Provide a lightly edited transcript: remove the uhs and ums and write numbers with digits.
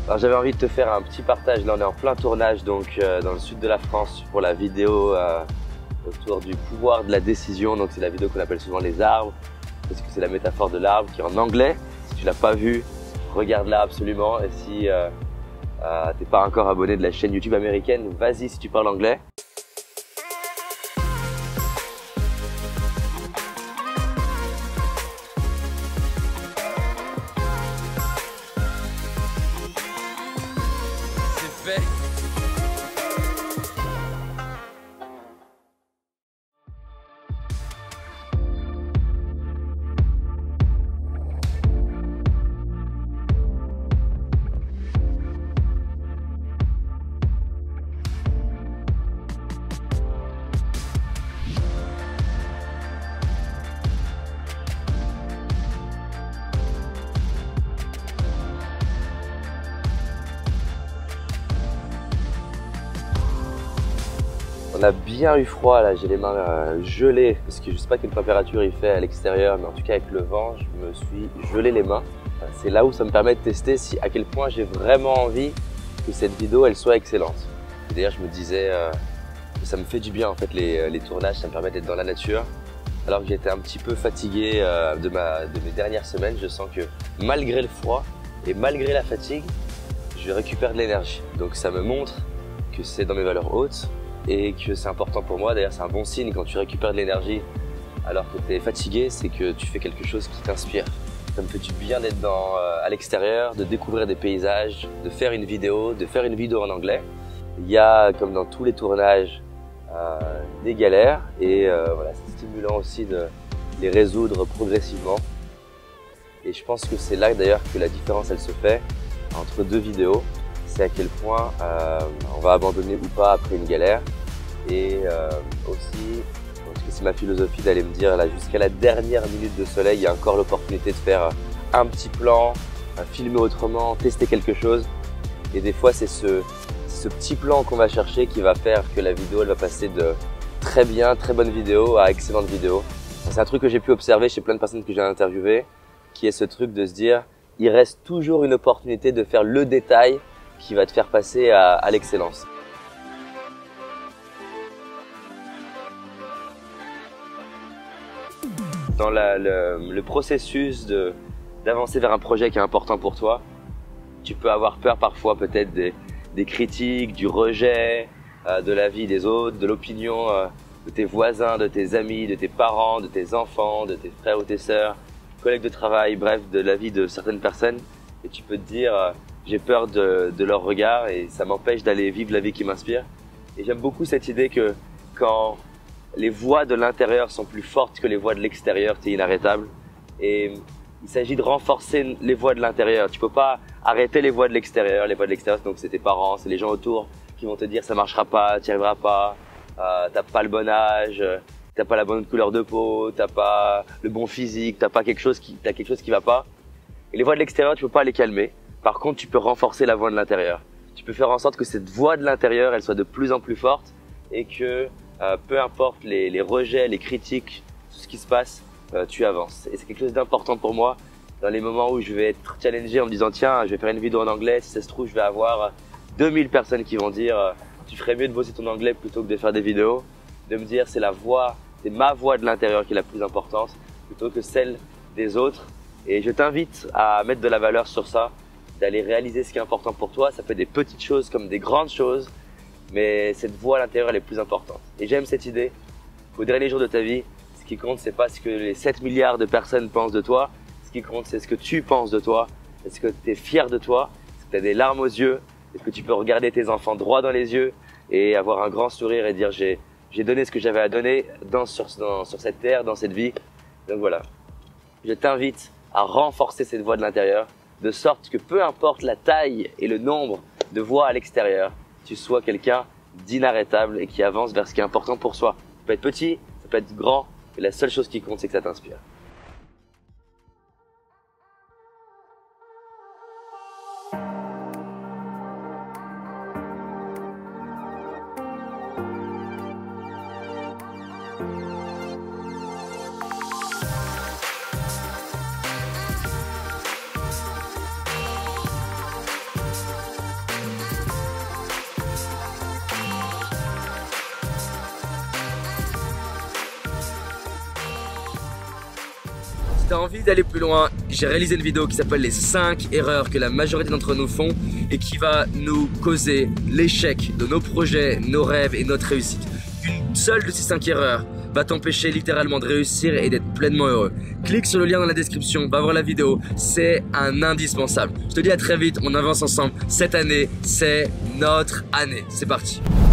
Alors j'avais envie de te faire un petit partage, là on est en plein tournage donc dans le sud de la France pour la vidéo autour du pouvoir de la décision. Donc c'est la vidéo qu'on appelle souvent les arbres, parce que c'est la métaphore de l'arbre qui est en anglais. Si tu l'as pas vu, regarde-la absolument, et si t'es pas encore abonné de la chaîne YouTube américaine, vas-y si tu parles anglais. C'est fait. On a bien eu froid là, j'ai les mains gelées parce que je sais pas quelle température il fait à l'extérieur, mais en tout cas avec le vent, je me suis gelé les mains. C'est là où ça me permet de tester à quel point j'ai vraiment envie que cette vidéo elle soit excellente. D'ailleurs je me disais que ça me fait du bien en fait les tournages, ça me permet d'être dans la nature. Alors que j'étais un petit peu fatigué de mes dernières semaines, je sens que malgré le froid et malgré la fatigue, je récupère de l'énergie. Donc ça me montre que c'est dans mes valeurs hautes et que c'est important pour moi. D'ailleurs c'est un bon signe quand tu récupères de l'énergie alors que tu es fatigué, c'est que tu fais quelque chose qui t'inspire. Ça me fait du bien d'être à l'extérieur, de découvrir des paysages, de faire une vidéo en anglais. Il y a, comme dans tous les tournages, des galères et voilà, c'est stimulant aussi de les résoudre progressivement. Et je pense que c'est là d'ailleurs que la différence elle se fait entre deux vidéos. C'est à quel point on va abandonner ou pas après une galère. Et aussi, parce que c'est ma philosophie d'aller me dire là jusqu'à la dernière minute de soleil, il y a encore l'opportunité de faire un petit plan, filmer autrement, tester quelque chose. Et des fois c'est ce petit plan qu'on va chercher qui va faire que la vidéo elle va passer de très bien, très bonne vidéo à excellente vidéo. C'est un truc que j'ai pu observer chez plein de personnes que j'ai interviewées, qui est ce truc de se dire il reste toujours une opportunité de faire le détail qui va te faire passer à l'excellence. Dans le processus d'avancer vers un projet qui est important pour toi, tu peux avoir peur parfois peut-être des critiques, du rejet, de l'avis des autres, de l'opinion de tes voisins, de tes amis, de tes parents, de tes enfants, de tes frères ou tes sœurs, collègues de travail, bref, de l'avis de certaines personnes. Et tu peux te dire j'ai peur de leur regard et ça m'empêche d'aller vivre la vie qui m'inspire. Et j'aime beaucoup cette idée que quand les voix de l'intérieur sont plus fortes que les voix de l'extérieur, tu es inarrêtable. Et il s'agit de renforcer les voix de l'intérieur. Tu peux pas arrêter les voix de l'extérieur. Les voix de l'extérieur, donc c'est tes parents, c'est les gens autour qui vont te dire ça marchera pas, tu n'y arriveras pas, t'as pas le bon âge, t'as pas la bonne couleur de peau, t'as pas le bon physique, t'as quelque chose qui va pas. Et les voix de l'extérieur, tu peux pas les calmer. Par contre, tu peux renforcer la voix de l'intérieur. Tu peux faire en sorte que cette voix de l'intérieur, elle soit de plus en plus forte et que peu importe les rejets, les critiques, tout ce qui se passe, tu avances. Et c'est quelque chose d'important pour moi dans les moments où je vais être challengé en me disant tiens, je vais faire une vidéo en anglais, si ça se trouve, je vais avoir 2000 personnes qui vont dire tu ferais mieux de bosser ton anglais plutôt que de faire des vidéos. De me dire c'est ma voix de l'intérieur qui est la plus importante plutôt que celle des autres. Et je t'invite à mettre de la valeur sur ça, d'aller réaliser ce qui est important pour toi. Ça peut être des petites choses comme des grandes choses, mais cette voix à l'intérieur elle est plus importante. Et j'aime cette idée qu'au dernier jour de ta vie, ce qui compte c'est pas ce que les 7 milliards de personnes pensent de toi. Ce qui compte c'est ce que tu penses de toi. Est-ce que tu es fier de toi? Est-ce que tu as des larmes aux yeux? Est-ce que tu peux regarder tes enfants droit dans les yeux et avoir un grand sourire et dire j'ai donné ce que j'avais à donner sur cette terre, dans cette vie. Donc voilà, je t'invite à renforcer cette voix de l'intérieur, de sorte que peu importe la taille et le nombre de voix à l'extérieur, tu sois quelqu'un d'inarrêtable et qui avance vers ce qui est important pour soi. Ça peut être petit, ça peut être grand, mais la seule chose qui compte, c'est que ça t'inspire. Si t'as envie d'aller plus loin, j'ai réalisé une vidéo qui s'appelle les 5 erreurs que la majorité d'entre nous font et qui va nous causer l'échec de nos projets, nos rêves et notre réussite. Une seule de ces 5 erreurs va t'empêcher littéralement de réussir et d'être pleinement heureux. Clique sur le lien dans la description, va voir la vidéo, c'est un indispensable. Je te dis à très vite, on avance ensemble. Cette année, c'est notre année. C'est parti.